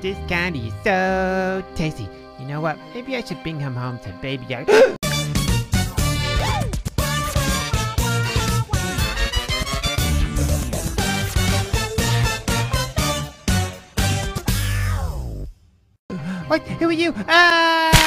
this candy is so tasty. You know what? Maybe I should bring him home to Baby Yoda. What? Who are you? Ah!